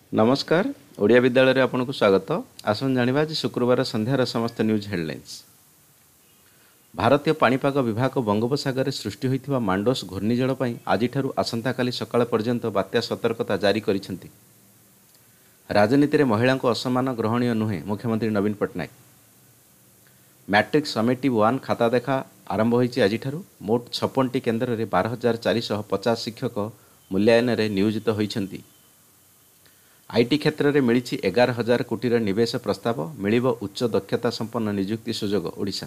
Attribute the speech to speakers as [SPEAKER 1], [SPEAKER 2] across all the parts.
[SPEAKER 1] नमस्कार ओडिया विद्यालय रे आपनको स्वागत। आसन जानिबा जे शुक्रवार संध्यार समस्त न्यूज हेडलाइंस। भारतीय पाणीपाग विभाग बंगोपसागर में सृष्टि होइथिबा मांडोस घूर्णिझड़ पई आजिठारु आसंता काली सकाळ पर्यंत बात्या सतर्कता जारी करिसेंती। राजनीति रे महिला को असम्मान ग्रहणीय नुहे मुख्यमंत्री नवीन पट्टनायक। मैट्रिक समेटिव 1 खाता देखा आरंभ होइछि आजिठारु। मोट 56टी केन्द्र रे 12,450 शिक्षक मूल्यांकन रे नियोजित होइछंती। आईटी क्षेत्र में मिली 11,000 कोटी निवेश प्रस्ताव मिलिब उच्च दक्षता संपन्न नियुक्ति सुजोग ओडिशा।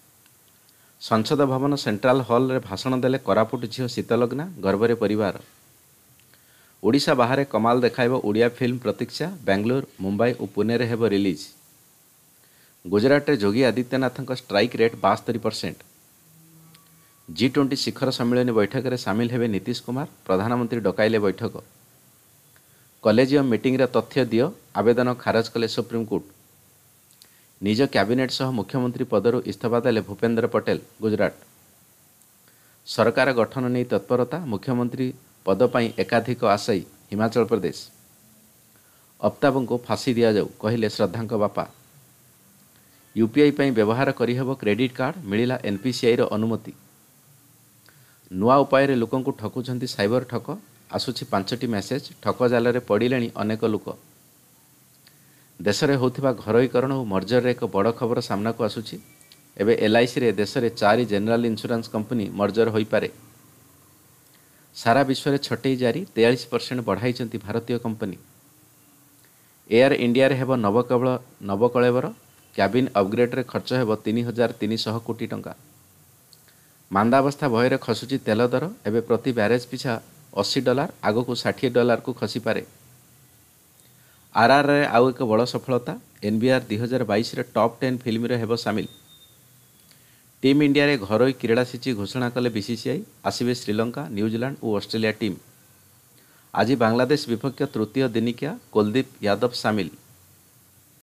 [SPEAKER 1] संसद भवन सेंट्राल हॉल रे भाषण देले कोरापुट झील शीतलग्ना गर्भरे परिवार। ओडिशा बाहर कमाल देखाइब ओडिया फिल्म प्रतीक्षा। बेंगलोर मुंबई और पुणे रे हेब रिलीज। गुजरात रे Yogi Adityanath strike rate 72%। G20 शिखर सम्मेलन बैठक में सामिल हेबे नीतीश कुमार। प्रधानमंत्री डकाइले बैठक। कॉलेजियम मीटिंग रे तथ्य दियो आवेदन खारज कले सुप्रीमकोर्ट। निज कैबिनेट सह मुख्यमंत्री पदरु इस्तीफा देले भूपेंद्र पटेल गुजरात। सरकार गठन नहीं तत्परता मुख्यमंत्री पद पर एकाधिक आशायी हिमाचल प्रदेश। अफ्ताब को फांसी दिया जाऊ कहले श्रद्धा बापा। यूपीआई पर व्यवहार करिहेब क्रेडिट कार्ड मिलिला एनपीसीआई रो अनुमति। नुआ उपाय लोक ठकुचंती साइबर ठक। आसुछि 5टी मेसेज ठक जाल रे पड़िले अनेक लोक। देश में होता घरोईकरण और मर्जर रे एक बड़ खबर सामना को आसुछि। एबे एलआईसी रे देश में 4 जेनेराल इंश्योरेंस कंपनी मर्जर होई पारे। सारा विश्व में छटई जारी 43% बढ़ाई भारतीय कंपनी। एयर इंडिया रे हेब नवकलेवर कैबिन अपग्रेड रे खर्च हेब 3,300 कोटी टंका। मांदावस्था भय खसुची तेल दर एबे प्रति बैरेज पिछा $80 आग को $60 को खसी पारे। आरआर रे आउ एक बड़ सफलता। एनबीआर 2022 रे टॉप 10 फिल्म रे हेब सामिल। टीम इंडिया रे घरोई क्रीड़ा सूची घोषणा कले बीसीसीआई। आसिबे श्रीलंका न्यूजीलैंड और ऑस्ट्रेलिया टीम। आज बांग्लादेश विपक्ष तृतीय दिनिकिया कुलदीप यादव सामिल।